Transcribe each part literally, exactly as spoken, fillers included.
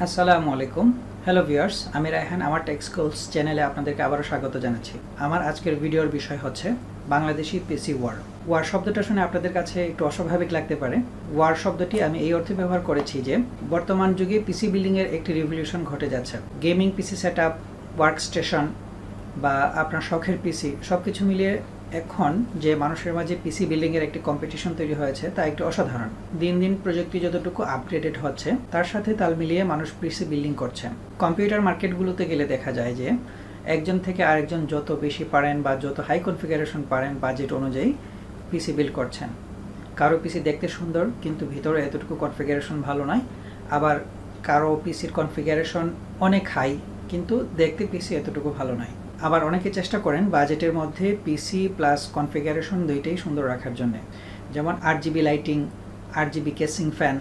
আসসালামু আলাইকুম। Hello viewers, আমি রায়হান। আমার টেক স্কুলস চ্যানেলে আপনাদেরকে আবারও স্বাগত জানাচ্ছি। আমার আজকের ভিডিওর বিষয় হচ্ছে বাংলাদেশি পিসি ওয়ার। ওয়ার শব্দটা শুনে আপনাদের কাছে একটু অস্বাভাবিক লাগতে পারে। ওয়ার শব্দটি আমি এই অর্থে ব্যবহার করেছি যে বর্তমান যুগে পিসি বিল্ডিংয়ের একটি রিভলিউশন ঘটে যাচ্ছে। Gaming PC set up, work station বা আপনার শখের পিসি সব কিছু মিলিয়ে এখন যে মানুষের মাঝে পিসি বিল্ডিংয়ের একটি কম্পিটিশন তৈরি হয়েছে তা একটু অসাধারণ। দিন দিন প্রযুক্তি যতটুকু আপগ্রেডেড হচ্ছে তার সাথে তাল মিলিয়ে মানুষ পিসি বিল্ডিং করছে। কম্পিউটার মার্কেটগুলোতে গেলে দেখা যায় যে একজন থেকে আরেকজন যত বেশি পারেন বা যত হাই কনফিগারেশন পারেন বাজেট অনুযায়ী পিসি বিল্ড করছেন। কারো পিসি দেখতে সুন্দর কিন্তু ভিতরে এতটুকু কনফিগারেশন ভালো নয়, আবার কারো পিসির কনফিগারেশন অনেক হাই কিন্তু দেখতে পিসি এতটুকু ভালো নয়। আবার অনেকে চেষ্টা করেন বাজেটের মধ্যে পিসি প্লাস কনফিগারেশন দুইটাই সুন্দর রাখার জন্য, যেমন আট জিবি লাইটিং, আট জিবি কেসিং ফ্যান,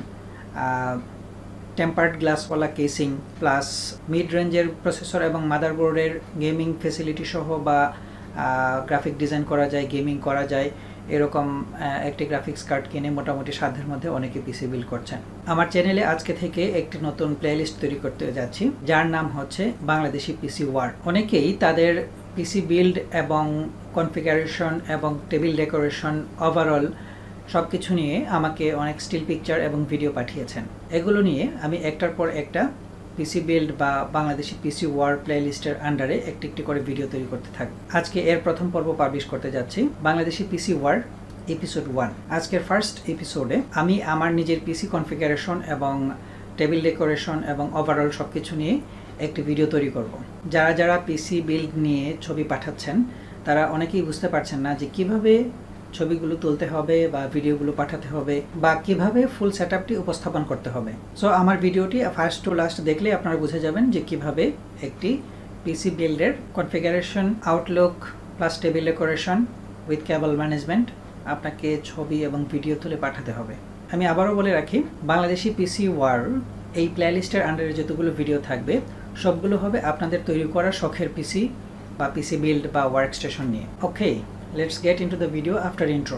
টেম্পার্ড গ্লাসওয়ালা কেসিং প্লাস মিড রেঞ্জের প্রসেসর এবং মাদারবোর্ডের গেমিং ফেসিলিটি সহ বা গ্রাফিক ডিজাইন করা যায়, গেমিং করা যায় এরকম একটি গ্রাফিক্স কার্ড কিনে মোটামুটি সাধ্যের মধ্যে অনেকে পিসি বিল্ড করছেন। আমার চ্যানেলে আজকে থেকে একটি নতুন প্লেলিস্ট তৈরি করতে যাচ্ছি যার নাম হচ্ছে বাংলাদেশি পিসি ওয়ার। অনেকেই তাদের পিসি বিল্ড এবং কনফিগারেশন এবং টেবিল ডেকোরেশন ওভারঅল সব কিছু নিয়ে আমাকে অনেক স্টিল পিকচার এবং ভিডিও পাঠিয়েছেন। এগুলো নিয়ে আমি একটার পর একটা পিসি বিল্ড বা বাংলাদেশি পিসি ওয়ার প্লেলিস্টের আন্ডারে একটি একটি করে ভিডিও তৈরি করতে থাকবো। আজকে এর প্রথম পর্ব পাবলিশ করতে যাচ্ছি Bangladeshi PC war episode one. আজকের ফার্স্ট এপিসোডে আমি আমার নিজের পিসি কনফিগারেশন এবং টেবিল ডেকোরেশন এবং ওভারঅল সব কিছু নিয়ে একটি ভিডিও তৈরি করব। যারা যারা পিসি বিল্ড নিয়ে ছবি পাঠাচ্ছেন তারা অনেকেই বুঝতে পারছেন না যে কিভাবে ছবিগুলো তুলতে হবে বা ভিডিওগুলো পাঠাতে হবে বা কিভাবে ফুল সেটআপটি উপস্থাপন করতে হবে। সো আমার ভিডিওটি ফার্স্ট টু লাস্ট দেখলে আপনারা বুঝে যাবেন যে কিভাবে একটি পিসি বিল্ডের configuration, outlook plus table decoration with cable management আপনাকে ছবি এবং ভিডিও তুলে পাঠাতে হবে। আমি আবারও বলে রাখি, বাংলাদেশি পিসি ওয়ার এই প্লেলিস্টের আন্ডারে যতগুলো ভিডিও থাকবে সবগুলো হবে আপনাদের তৈরি করা শখের পিসি বা পিসি বিল্ড বা ওয়ার্ক স্টেশন নিয়ে। Okay, let's get into the video after intro.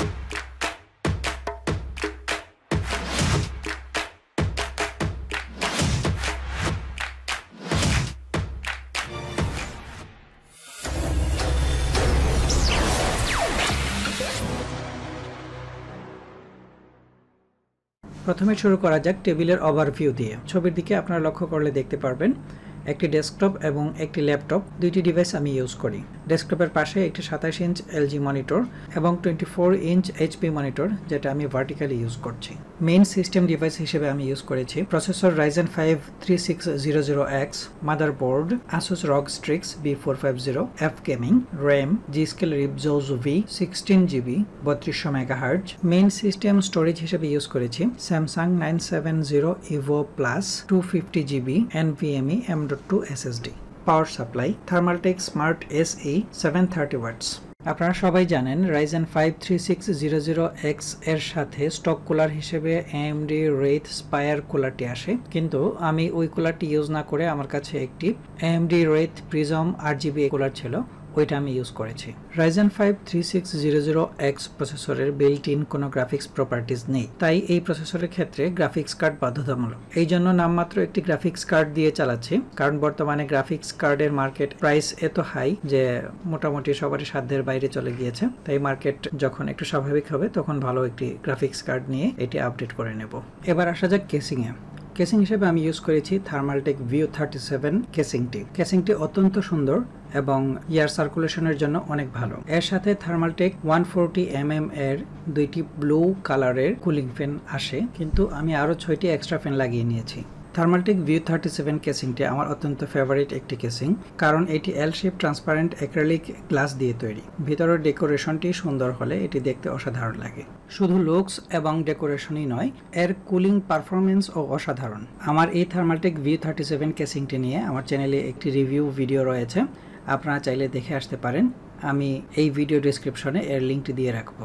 প্রথমে শুরু করা যাক টেবিলের ওভারভিউ দিয়ে। ছবির দিকে আপনারা লক্ষ্য করলে দেখতে পারবেন একটি ডেস্কটপ এবং একটি ল্যাপটপ, দুইটি ডিভাইস আমি ইউজ করি। ডেস্কটপের পাশে একটি সাতাশ ইঞ্চ এলজি মনিটর এবং twenty four inch HP monitor যেটা আমি ভার্টিক্যালি ইউজ করছি। মেইন সিস্টেম ডিভাইস হিসেবে আমি ইউজ করেছি processor Ryzen five three six zero zero X, motherboard Asus ROG Strix B four five zero, F gaming, RAM G Skill Ripjaws V sixteen GB বত্রিশশো megahertz. Main system storage হিসেবে use করেছি Samsung nine seven zero Evo plus two fifty GB NVMe M dot two SSD. Power supply Thermaltake Smart S E seven thirty watts. আপনারা সবাই জানেন Ryzen five three six zero zero X এর সাথে stock cooler হিসেবে AMD Wraith Spire কুলারটি আসে, কিন্তু আমি ওই কুলারটি ইউজ না করে আমার কাছে একটি এএমডি রেথ প্রিজম আট জিবি কুলার ছিল, ওইটা আমি ইউজ করেছি। Ryzen five three six zero zero X প্রসেসরের বিল্ট ইন কোনো গ্রাফিক্স প্রপার্টিজ নেই, তাই এই প্রসেসরের ক্ষেত্রে গ্রাফিক্স কার্ড বাধ্যতামূলক। এই জন্য নামমাত্র একটি গ্রাফিক্স কার্ড দিয়ে চালাচ্ছি, কারণ বর্তমানে গ্রাফিক্স কার্ডের মার্কেট প্রাইস এত হাই যে মোটামুটি সবারই সাধ্যের বাইরে চলে গিয়েছে। তাই মার্কেট যখন একটু স্বাভাবিক হবে তখন ভালো একটি গ্রাফিক্স কার্ড নিয়ে এটি আপডেট করে নেব। এবার আসা যাক কেসিংয়ে। কেসিং হিসেবে আমি ইউজ করেছি থার্মালটেক ভিউ থার্টি সেভেন কেসিংটি। কেসিংটি অত্যন্ত সুন্দর এবং এয়ার সার্কুলেশনের জন্য অনেক ভালো। এর সাথে Thermaltake one forty M M এর দুইটি ব্লু কালারের কুলিং ফ্যান আসে, কিন্তু আমি আরও ছয়টি এক্সট্রা ফ্যান লাগিয়ে নিয়েছি। থার্মালটেক ভিউ থার্টি সেভেন কেসিংটি আমার অত্যন্ত ফেভারিট একটি কেসিং, কারণ এটি L shape transparent acrylic glass দিয়ে তৈরি। ভিতরের ডেকোরেশনটি সুন্দর হলে এটি দেখতে অসাধারণ লাগে। শুধু লুকস এবং ডেকোরেশনই নয়, এর কুলিং পারফরমেন্সও অসাধারণ। আমার এই থার্মালটেক ভিউ থার্টি সেভেন কেসিংটি নিয়ে আমার চ্যানেলে একটি রিভিউ ভিডিও রয়েছে, আপনারা চাইলে দেখে আসতে পারেন। আমি এই ভিডিও ডেসক্রিপশনে এর লিঙ্কটি দিয়ে রাখবো।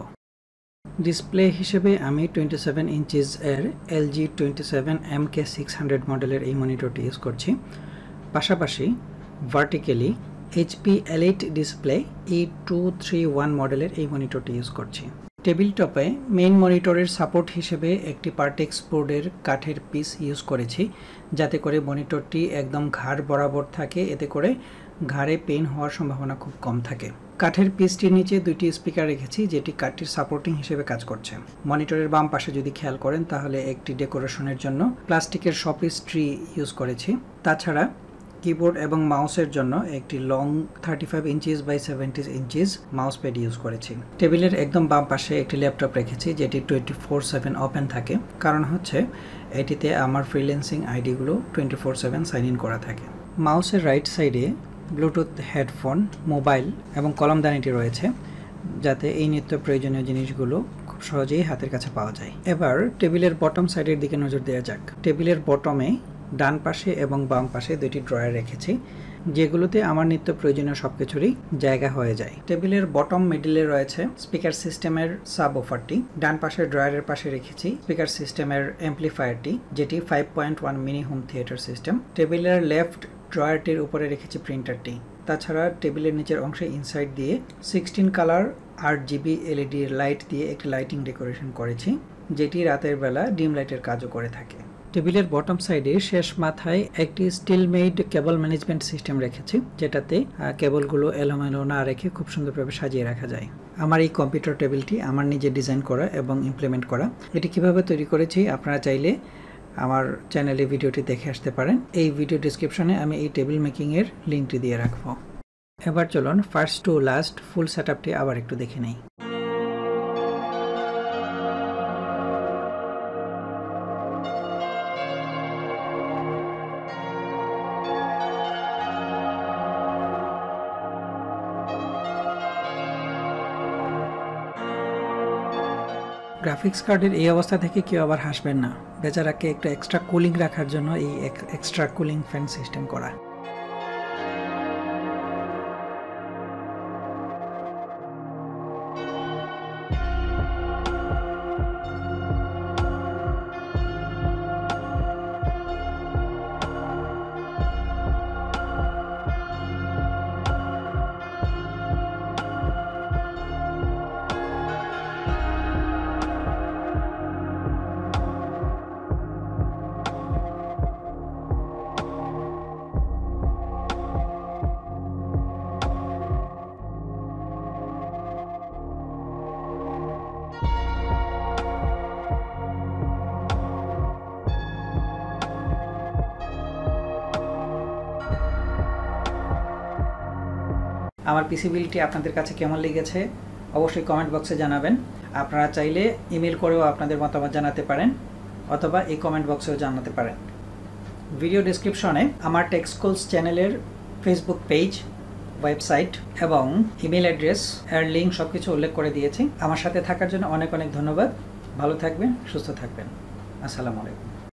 ডিসপ্লে হিসেবে আমি টোয়েন্টি সেভেন ইঞ্চিজ এর LG twenty seven M K six hundred মডেলের এই মনিটরটি ইউজ করছি। পাশাপাশি vertically HP L eight display E two three one মডেলের এই মনিটরটি ইউজ করছি। টেবিল টপে মেইন মনিটরের সাপোর্ট হিসেবে একটি পার্টেক্স বোর্ডের কাঠের পিস ইউজ করেছি, যাতে করে মনিটরটি একদম ঘাড় বরাবর থাকে, এতে করে ঘাড়ে পেইন হওয়ার সম্ভাবনা খুব কম থাকে। কাঠের পিসটির নিচে দুইটি স্পিকার রেখেছি, যেটি কাঠটির সাপোর্টিং হিসেবে কাজ করছে। মনিটরের বাম পাশে যদি খেয়াল করেন তাহলে একটি ডেকোরেশনের জন্য প্লাস্টিকের শপিস ট্রি ইউজ করেছি। তাছাড়া কিবোর্ড এবং মাউসের জন্য একটি long thirty five inches by seventy inches mouse pad use করেছি। টেবিলের একদম বাম পাশে একটি ল্যাপটপ রেখেছি, যেটি টোয়েন্টি ফোর সেভেন ওপেন থাকে, কারণ হচ্ছে এটিতে আমার ফ্রিল্যান্সিং আইডিগুলো twenty four seven sign in করা থাকে। মাউসের রাইট সাইডে ব্লুটুথ হেডফোন, মোবাইল এবং কলমদানিটি রয়েছে, যাতে এই নিত্য প্রয়োজনীয় জিনিসগুলো খুব সহজেই হাতের কাছে পাওয়া যায়। এবার টেবিলের বটম সাইডের দিকে নজর দেওয়া যাক। টেবিলের বটমে ডান পাশে এবং বাম পাশে দুইটি ড্রয়ার রেখেছি, যেগুলোতে আমার নিত্য প্রয়োজনীয় সবকিছুরই জায়গা হয়ে যায়। টেবিলের বটম মিডলে রয়েছে স্পিকার সিস্টেমের সাব ওফারটি। ডান পাশের ড্রয়ারের পাশে রেখেছি স্পিকার সিস্টেমের অ্যাম্পলিফায়ারটি, যেটি five point one mini home theatre system. টেবিলের লেফট ড্রয়ারটির উপরে রেখেছি প্রিন্টারটি। তাছাড়া টেবিলের নিচের অংশে ইনসাইড দিয়ে সিক্সটিন কালার আট জিবি এলইডি লাইট দিয়ে একটি লাইটিং ডেকোরেশন করেছি, যেটি রাতের বেলা ডিম লাইটের কাজও করে থাকে। টেবিলের বটম সাইডে শেষ মাথায় একটি steel made cable management system রেখেছি, যেটাতে কেবলগুলো এলোমেলো না রেখে খুব সুন্দরভাবে সাজিয়ে রাখা যায়। আমার এই কম্পিউটার টেবিলটি আমার নিজে ডিজাইন করা এবং ইমপ্লিমেন্ট করা। এটি কিভাবে তৈরি করেছি আপনারা চাইলে আমার চ্যানেলে ভিডিওটি দেখে আসতে পারেন। এই ভিডিও ডিসক্রিপশনে আমি এই টেবিল মেকিংয়ের লিঙ্কটি দিয়ে রাখবো। এবার চলুন ফার্স্ট টু লাস্ট ফুল সেটআপটি আবার একটু দেখে নেই। গ্রাফিক্স কার্ডের এই অবস্থা থেকে কেউ আবার হাসবেন না। বেচারাকে একটু এক্সট্রা কুলিং রাখার জন্য এই এক্সট্রা কুলিং ফ্যান সিস্টেম করা। আমার পিসি বিলটি আপনাদের কাছে কেমন লেগেছে অবশ্যই কমেন্ট বক্সে জানাবেন। আপনারা চাইলে ইমেল করেও আপনাদের মতামত জানাতে পারেন, অথবা এই কমেন্ট বক্সেও জানাতে পারেন। ভিডিও ডেসক্রিপশনে আমার টেক স্কুলস চ্যানেলের ফেসবুক পেজ, ওয়েবসাইট এবং ইমেল অ্যাড্রেস এর লিঙ্ক সব কিছু উল্লেখ করে দিয়েছি। আমার সাথে থাকার জন্য অনেক অনেক ধন্যবাদ। ভালো থাকবেন, সুস্থ থাকবেন। আসসালামু আলাইকুম।